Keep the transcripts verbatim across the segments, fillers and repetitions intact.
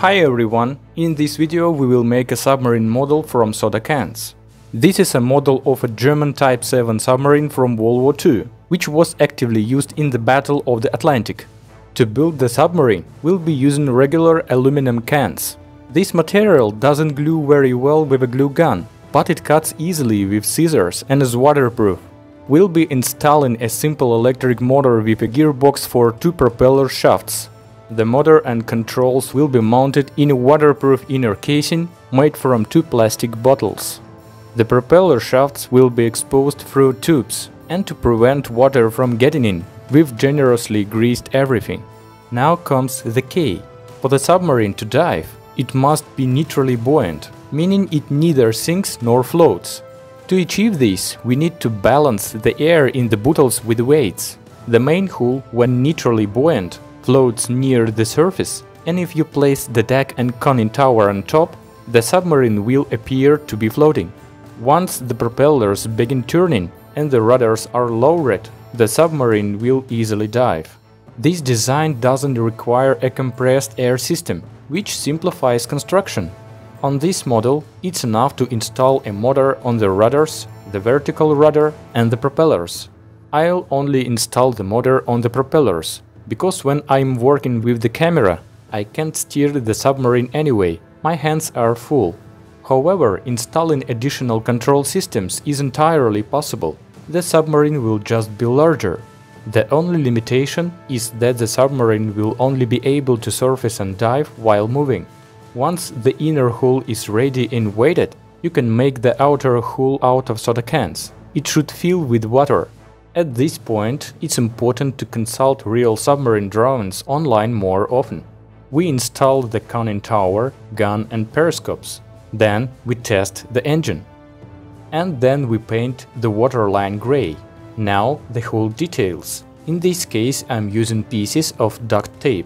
Hi everyone, in this video we will make a submarine model from soda cans. This is a model of a German Type seven submarine from World War Two, which was actively used in the Battle of the Atlantic. To build the submarine, we'll be using regular aluminum cans. This material doesn't glue very well with a glue gun, but it cuts easily with scissors and is waterproof. We'll be installing a simple electric motor with a gearbox for two propeller shafts. The motor and controls will be mounted in a waterproof inner casing made from two plastic bottles. The propeller shafts will be exposed through tubes, and to prevent water from getting in, we've generously greased everything. Now comes the key. For the submarine to dive, it must be neutrally buoyant, meaning it neither sinks nor floats. To achieve this, we need to balance the air in the bottles with weights. The main hull, when neutrally buoyant, floats near the surface, and if you place the deck and conning tower on top, the submarine will appear to be floating. Once the propellers begin turning and the rudders are lowered, the submarine will easily dive. This design doesn't require a compressed air system, which simplifies construction. On this model, it's enough to install a motor on the rudders, the vertical rudder and the propellers. I'll only install the motor on the propellers, because when I'm working with the camera, I can't steer the submarine anyway, my hands are full. However, installing additional control systems is entirely possible. The submarine will just be larger. The only limitation is that the submarine will only be able to surface and dive while moving. Once the inner hull is ready and weighted, you can make the outer hull out of soda cans. It should fill with water. At this point, it's important to consult real submarine drawings online more often. We install the conning tower, gun and periscopes. Then we test the engine. And then we paint the waterline gray. Now the hull details. In this case I'm using pieces of duct tape.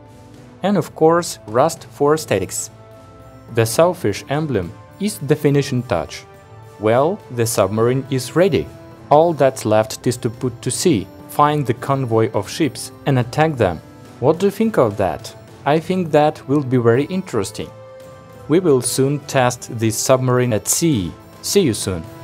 And of course rust for aesthetics. The Sawfish emblem is the finishing touch. Well, the submarine is ready. All that's left is to put to sea, find the convoy of ships and attack them. What do you think of that? I think that will be very interesting. We will soon test this submarine at sea. See you soon!